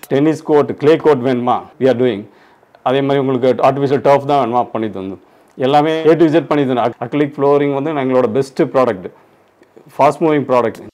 Tennis court clay court வேணுமா we are doing. அதே மாதிரி உங்களுக்கு ஆர்டிஃபிஷியல் டர்ஃப் தான் வேணுமா பண்ணி தந்தோம். எல்லாமே A to Z பண்ணி தந்தோம். அக்ரிலிக் ஃப்ளோரிங் வந்து எங்களோட best product, fast moving product.